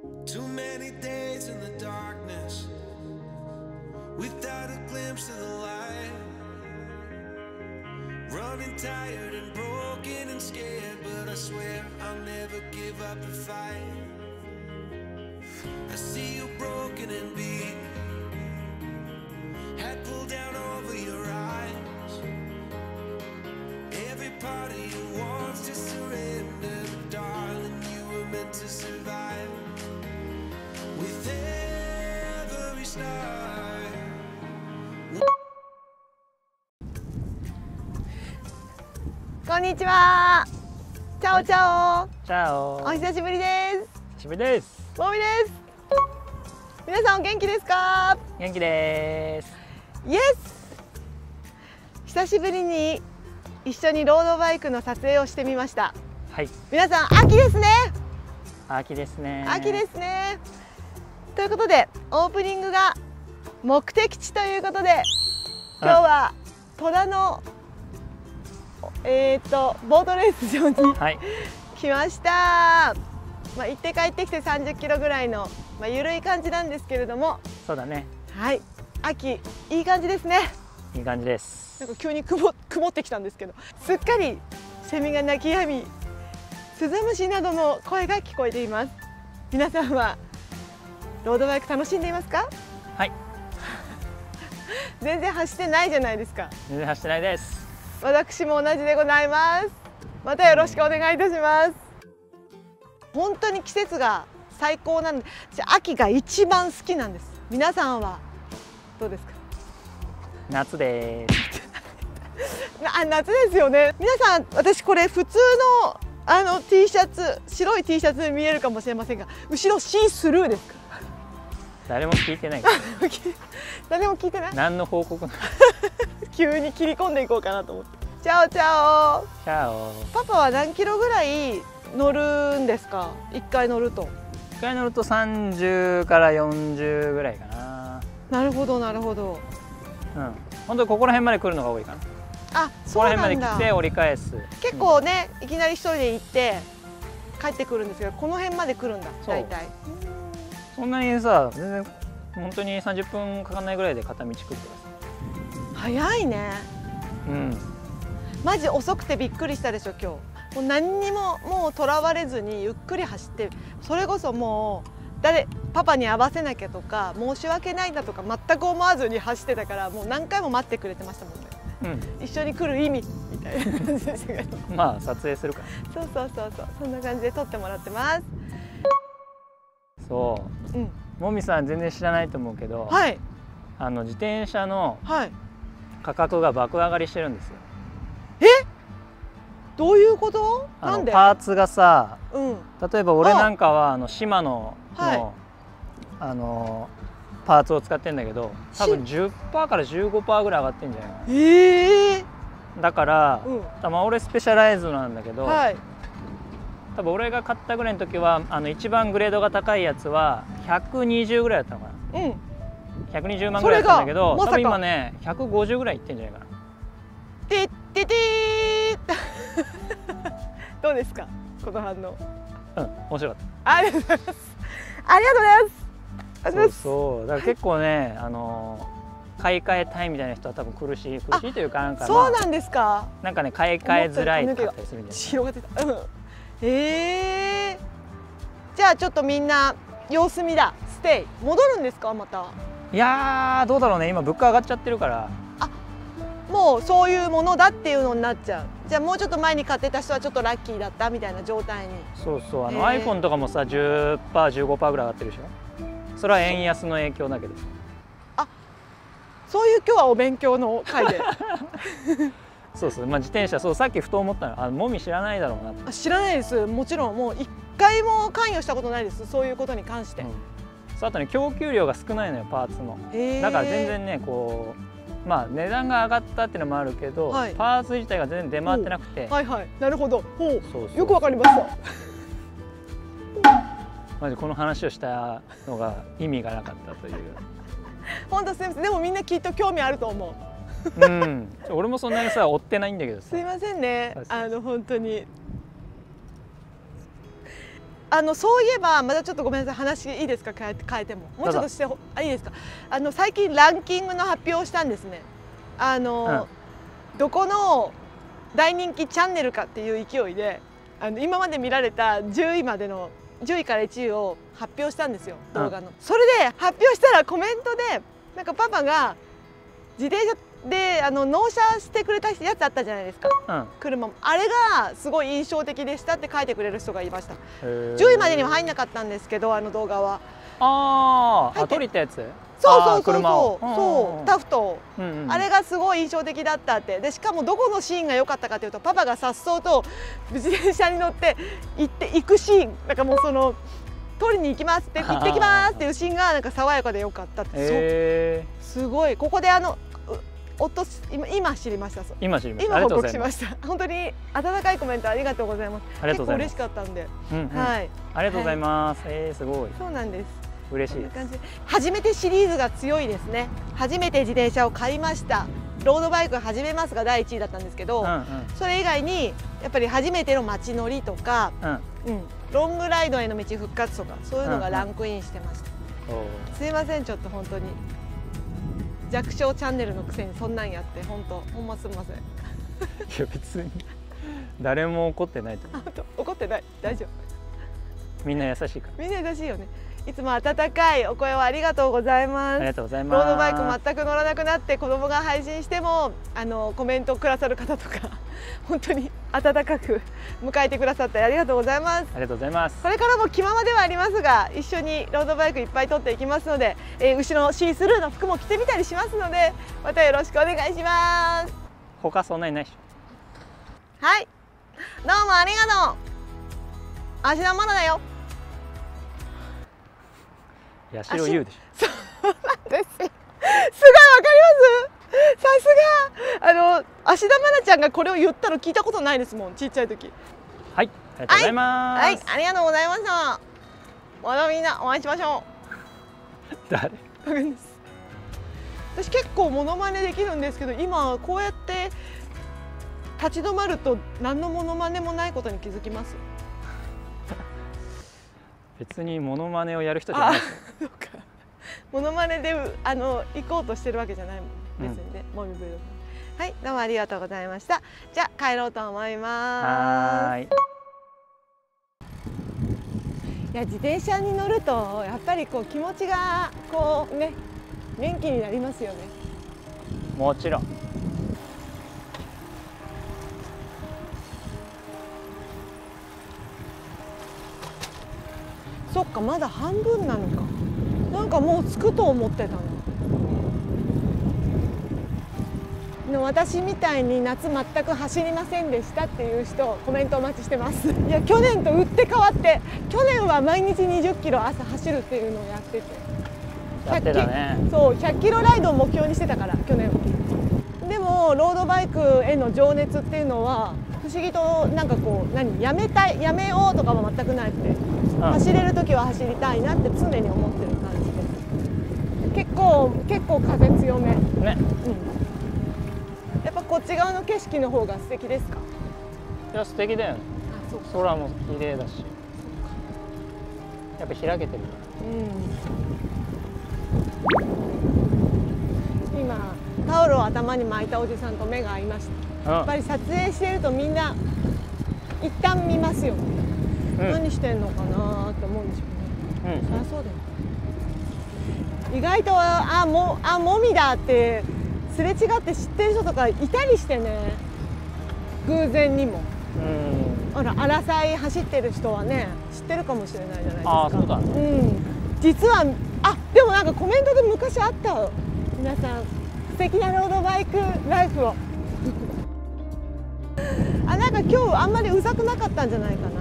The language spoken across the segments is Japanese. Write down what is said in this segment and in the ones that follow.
Too many days in the darkness without a glimpse of the light. Running tired and broken and scared, but I swear I'll never give up the fight. I see you broken and beat, head pulled down over your eyes. Every part of you wants to surrender, but darling, you were meant to survive. With every star. こんにちは。チャオチャオ。 チャオ。 お久しぶりです。 久しぶりです。 もみです。皆さんお元気ですか？ 元気です。 イエス。久しぶりに一緒にロードバイクの撮影をしてみました。 はい。 皆さん秋ですね。 秋ですね。 秋ですね。ということでオープニングが目的地ということで、今日は戸田のボートレース場に、はい、来ました。行って帰ってきて30キロぐらいの、緩い感じなんですけれども。 そうだね。 はい、秋いい感じですね。 いい感じです。 なんか急に曇ってきたんですけど、すっかりセミが鳴き止み、スズムシなどの声が聞こえています。皆さんはロードバイク楽しんでいますか？ はい。 全然走ってないじゃないですか。 全然走ってないです。 私も同じでございます。またよろしくお願いいたします。本当に季節が最高なんで、秋が一番好きなんです。皆さんはどうですか？ 夏です。 夏ですよね。皆さん、私これ普通のT シャツ、白い T シャツに見えるかもしれませんが、後ろシースルーですか？ 誰も聞いてないから。 誰も聞いてない。 何の報告？ 急に切り込んでいこうかなと思って。チャオチャオ。 チャオ。 パパは何キロぐらい乗るんですか？1回乗ると。 1回乗ると30から40ぐらいかな。 なるほどなるほど。 うん。本当にここら辺まで来るのが多いかな。 あ、そうなんだ。 ここら辺まで来て折り返す。 結構ね、いきなり一人で行って帰ってくるんですけど、この辺まで来るんだ。大体。 そんなにさ、全然本当に30分かかんないぐらいで片道来るからさ。 早いね。 うん。 マジ遅くてびっくりしたでしょ今日。もう何にももうとらわれずにゆっくり走って、それこそもうパパに合わせなきゃとか申し訳ないんだとか全く思わずに走ってたから、もう何回も待ってくれてましたもんね。うん、一緒に来る意味みたいな感じでしたけど。 まあ撮影するから。 そうそんな感じで撮ってもらってます。 そう。うん。もみさん全然知らないと思うけど。 はい。 自転車の。 はい。 価格が爆上がりしてるんですよ。 え？どういうこと？なんで？ パーツがさ、 うん、 例えば俺なんかはシマノの、はい、パーツを使ってんだけど、多分10%から15%ぐらい上がってんじゃないかな。だから、多分俺スペシャライズなんだけど、はい、多分俺が買ったぐらいの時は一番グレードが高いやつは120ぐらいだったのかな。うん。120万ぐらいだったんだけど、多分今ね150ぐらいいってんじゃないかな。 てっててーどうですかこの反応？ うん、面白かった。 ありがとうございます。ありがとうございます。 そうだから結構ね買い替えたいみたいな人は多分苦しいというか、なんかそうなんですか。 なんかね買い替えづらいってったりするんじゃない？ 広がってた。うん。じゃあちょっとみんな様子見だ。ステイ戻るんですかまた？ いやーどうだろうね、今物価上がっちゃってるから。 あ、もうそういうものだっていうのになっちゃう。じゃあもうちょっと前に買ってた人はちょっとラッキーだったみたいな状態に。 そうそう、iPhone とかもさ 10%、15% ぐらい上がってるでしょ。それは円安の影響だけど。 あ、そういう今日はお勉強の回で。 そうそう、まあ、自転車、そうさっきふと思ったの、もみ知らないだろうなって。 知らないです。もちろんもう一回も関与したことないです。そういうことに関して。 そう、あとね供給量が少ないのよパーツの。だから全然ねこうまあ値段が上がったっていうのもあるけど、はい、パーツ自体が全然出回ってなくて。 はいはい、なるほど。ほう、よくわかりました。 マジこの話をしたのが意味がなかったという。 本当すみません。でもみんなきっと興味あると思う。 うん、俺もそんなにさ追ってないんだけどさ。 すいませんね。本当にそういえばまたちょっとごめんなさい、話いいですか、変えてももうちょっとしていいですか。最近ランキングの発表をしたんですね。どこの大人気チャンネルかっていう勢いで今まで見られた10位までの10位から1位を発表したんですよ、動画の。それで発表したらコメントでなんかパパが自転車で納車してくれたやつあったじゃないですか、車も。あれがすごい印象的でしたって書いてくれる人がいました。10位までには入んなかったんですけど、動画は。 撮りたやつ。 そうタフト、あれがすごい印象的だったって。でしかもどこのシーンが良かったかというと、パパが颯爽と自転車に乗って行くシーン、なんかもう取りに行きますって行ってきますっていうシーンがなんか爽やかで良かったって。すごい。ここで今知りました。今報告しました。本当に温かいコメントありがとうございます。結構嬉しかったんで。 はい。ありがとうございます。すごい。 そうなんです。 嬉しいです。 初めてシリーズが強いですね。初めて自転車を買いました。ロードバイク始めますが第1位だったんですけど、それ以外にやっぱり初めての街乗りとか、ロングライドへの道復活とか、そういうのがランクインしてました。すいません、ちょっと本当に弱小チャンネルのくせにそんなんやってほんますみません。いや別に誰も怒ってないと思う。 怒ってない、大丈夫。 みんな優しいから。 みんな優しいよね。いつも温かいお声をありがとうございます。 ありがとうございます。 ロードバイク全く乗らなくなって子供が配信してもコメントをくださる方とか本当に温かく迎えてくださってありがとうございます。 ありがとうございます。 これからも気ままではありますが、一緒にロードバイクいっぱい撮っていきますので、後ろのシースルーの服も着てみたりしますので、またよろしくお願いします。 他そんなにないでしょ。はい、どうもありがとう。芦田愛菜だよ。 八代優でしょ。 そうなんですよ。すごいわかります。さすが芦田愛菜ちゃんがこれを言ったの聞いたことないですもん、ちっちゃい時。 はい、ありがとうございます。 はい、ありがとうございました。またみんなお会いしましょう。誰？ 私結構モノマネできるんですけど、今こうやって立ち止まると何のモノマネもないことに気づきます。 別にモノマネをやる人じゃないですよ。 そうか。モノマネで行こうとしてるわけじゃないもん、別にね。もみぶる。はい、どうもありがとうございました。じゃあ帰ろうと思います。いや、自転車に乗るとやっぱり気持ちがね、元気になりますよね。 もちろん。 そっか、まだ半分なのか。なんかもう着くと思ってたの。私みたいに夏全く走りませんでしたっていう人、コメントお待ちしてます。いや、去年と打って変わって、去年は毎日20キロ朝走るっていうのをやってて、 やってたね。 そう、100キロライドを目標にしてたから、去年は。でもロードバイクへの情熱っていうのは不思議となんかやめようとかは全くなくて、走れる時は走りたいなって常に思ってる感じです。結構風強めね。やっぱこっち側の景色の方が素敵ですか？ いや、素敵だよね。空も綺麗だし、やっぱ開けてるから。 今タオルを頭に巻いたおじさんと目が合いました。やっぱり撮影してるとみんな一旦見ますよね。何してんのかなって思うんでしょうね。そりゃそうだよ。意外ともみだってすれ違って知ってる人とかいたりしてね、偶然にも。アラサイ走ってる人はね知ってるかもしれないじゃないですか。 そうだね。 実はでもなんかコメントで昔あった。皆さん素敵なロードバイクライフをなんか今日あんまりうざくなかったんじゃないか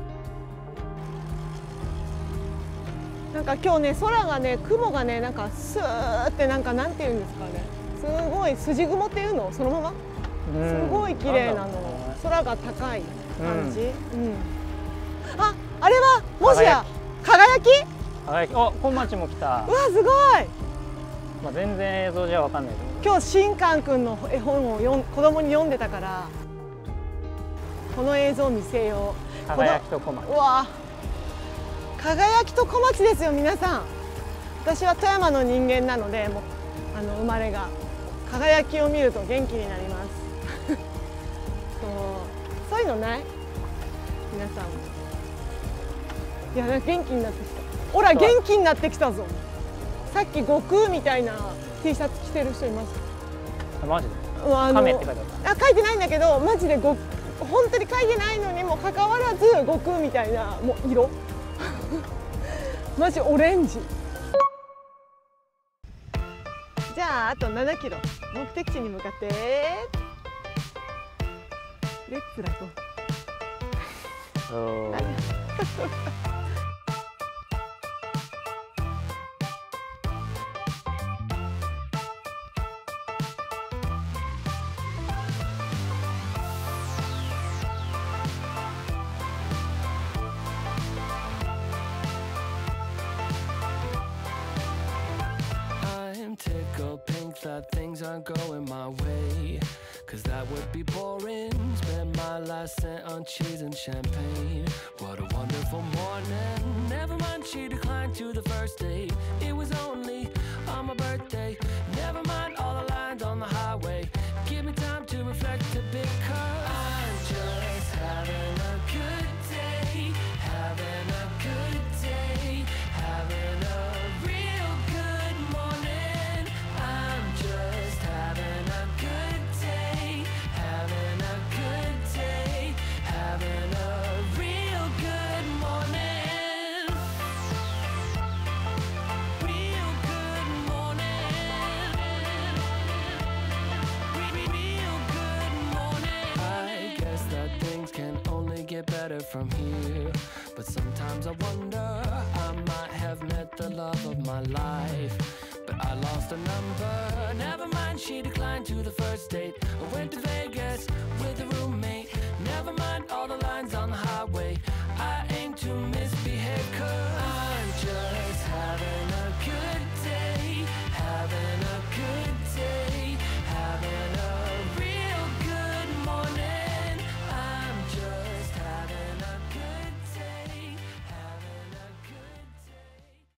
な。なんか今日ね、空がね、雲がね、なんかスーってなんていうんですかね、すごい筋雲っていうのそのまますごい綺麗なの。空が高い感じ。あれはもしや輝き？ 本町も来た。 うわ、すごい。 全然映像じゃわかんないけど、今日新刊くんの絵本を子供に読んでたから、この映像見せよう。 輝きと小町。 うわ、 輝きと小町ですよ皆さん。私は富山の人間なので、もう生まれが輝きを見ると元気になりますそういうのない皆さんも。いや元気になってきた。ほら元気になってきたぞ。さっき悟空みたいな T シャツ着てる人います。 マジで亀って書いてあった。 書いてないんだけど、マジで本当に書いてないのにもかかわらず悟空みたいなもう色マジオレンジ。じゃああと7キロ目的地に向かってレッツラゴー。 Tickled pink that things aren't going my way, 'cause that would be boring. Spend my last cent on cheese and champagne. What a wonderful morning. Never mind she declined to the first date. It was only on my birthday. Never mind all the lines on the highway. Give me time to reflect a bit, 'cause I'm just having a good day. Having a good day. Having a real good morning. I'm just having a good day. Having a good day. Having a real good morning. Real good morning. Real good morning. I guess that things can only get better from here, but sometimes I wonder I might have met the love of my life, but I lost a number. Never mind she declined to the first date. I went to Vegas.